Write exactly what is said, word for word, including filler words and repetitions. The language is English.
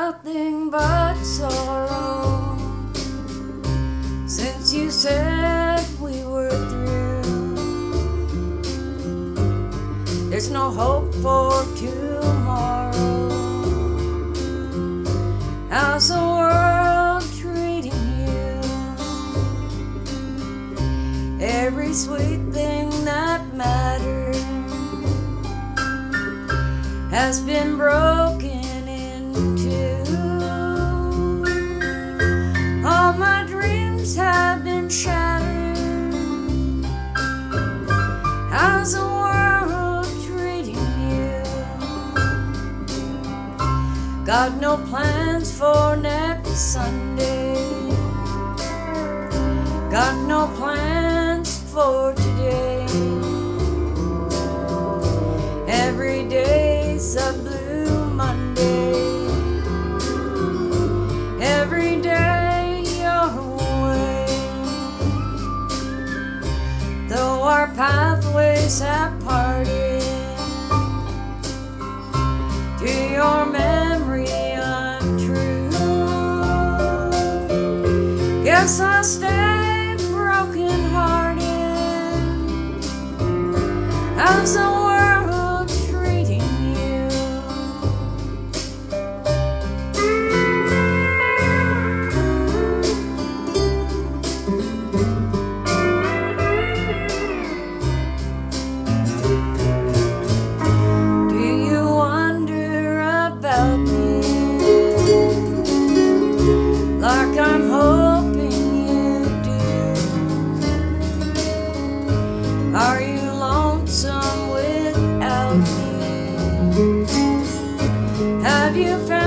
nothing but sorrow since you said we were through. There's no hope for tomorrow. How's the world treating you? Every sweet thing that mattered has been broken in two. All my dreams have been shattered. How's the world treating you? Got no plans for next Sunday. Got no plans for today. Every day's a blue Monday. Every day you're away. Though our pathways have parted, to your memory I'm true. Guess I'll stay broken hearted. How's the world treating you? Do you wonder about me like I'm hoping you do? Are you lonesome without me? Have you found